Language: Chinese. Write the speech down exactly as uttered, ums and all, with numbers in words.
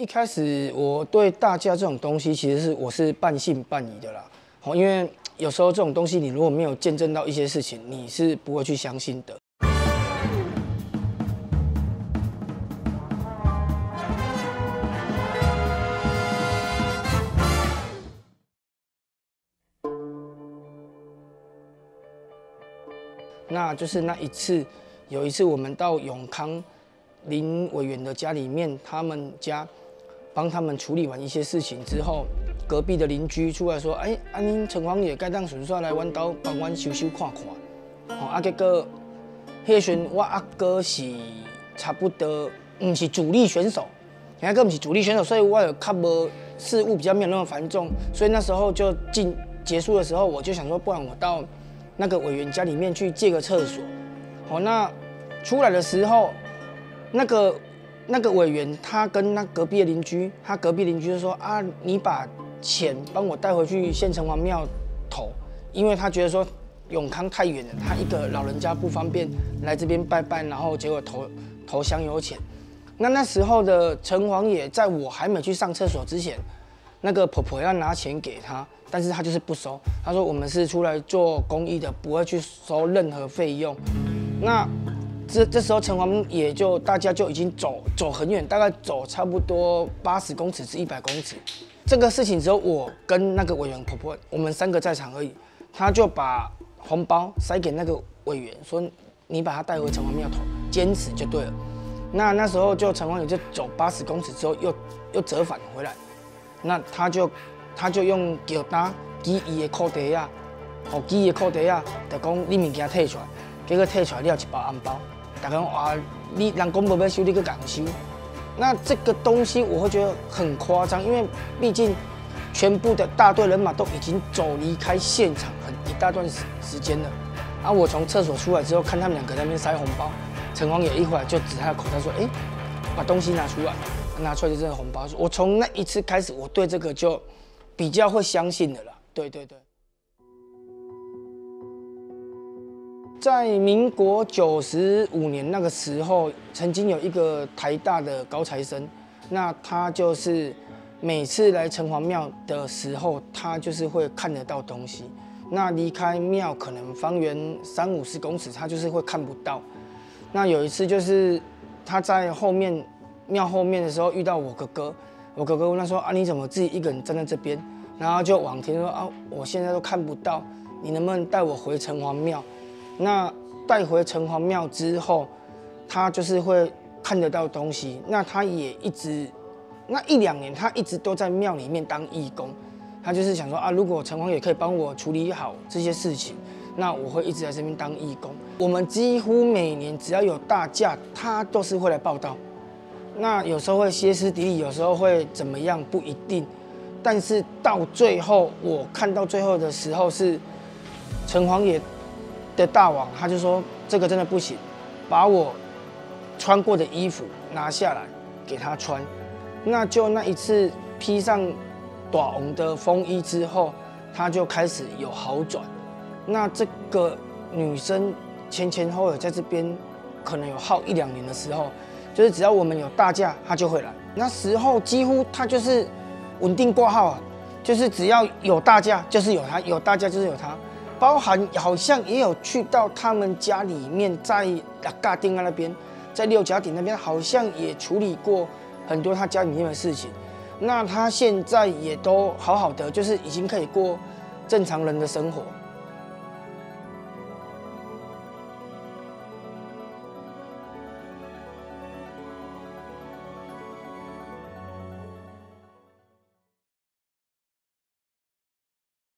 一开始我对大架这种东西，其实是我是半信半疑的啦。哦，因为有时候这种东西，你如果没有见证到一些事情，你是不会去相信的。那就是那一次，有一次我们到永康林委员的家里面，他们家帮他们处理完一些事情之后，隔壁的邻居出来说：“哎、欸，啊恁城隍爷该当顺续来阮家帮阮修修看看。”哦，啊结果迄时阵我阿哥是差不多唔是主力选手，阿哥唔是主力选手，所以我有较无事务比较没有那么繁重，所以那时候就进结束的时候，我就想说，不然我到那个委员家里面去借个厕所。好，那出来的时候，那个那个委员他跟那隔壁的邻居，他隔壁邻居就说啊，你把钱帮我带回去县城隍庙投，因为他觉得说永康太远了，他一个老人家不方便来这边拜拜，然后结果投投香油钱。那那时候的城隍爷在我还没去上厕所之前，那个婆婆要拿钱给他，但是他就是不收。他说我们是出来做公益的，不会去收任何费用。那这这时候城隍爷就大家就已经走走很远，大概走差不多八十公尺至一百公尺。这个事情只有我跟那个委员婆婆，我们三个在场而已。他就把红包塞给那个委员，说你把他带回城隍庙头，坚持就对了。那那时候就城隍爷就走八十公尺之后又又折返回来，那他就他就用脚打举伊的裤袋啊，哦举伊的裤袋啊，就讲你物件摕出来，结果摕出来了一包红包，大家讲哇，你人讲无要收，你去硬收。那这个东西我会觉得很夸张，因为毕竟全部的大队人马都已经走离开现场很一大段时时间了。啊，我从厕所出来之后，看他们两个在那边塞红包，城隍爷一回来就指他的口袋说：“哎、欸，把东西拿出来。”拿出来就真的红包。我从那一次开始，我对这个就比较会相信的了。对对对。在民国九十五年那个时候，曾经有一个台大的高材生，那他就是每次来城隍庙的时候，他就是会看得到东西。那离开庙可能方圆三五十公尺，他就是会看不到。那有一次就是他在后面庙后面的时候遇到我哥哥，我哥哥问他说：“啊，你怎么自己一个人站在这边？”然后就往前说：“啊，我现在都看不到，你能不能带我回城隍庙？”那带回城隍庙之后，他就是会看得到东西。那他也一直，那一两年他一直都在庙里面当义工。他就是想说啊，如果城隍爷可以帮我处理好这些事情，那我会一直在这边当义工。我们几乎每年只要有大假，他都是会来报到。那有时候会歇斯底里，有时候会怎么样不一定。但是到最后，我看到最后的时候是城隍爷的大王，他就说这个真的不行，把我穿过的衣服拿下来给他穿。那就那一次披上大王的风衣之后，他就开始有好转。那这个女生前前后后在这边可能有耗一两年的时候，就是只要我们有大假，她就会来。那时候几乎她就是稳定挂号啊，就是只要有大假就是有她，有大假就是有她。包含好像也有去到他们家里面，在拉嘎丁啊那边，在六甲顶那边，好像也处理过很多他家里面的事情。那他现在也都好好的，就是已经可以过正常人的生活。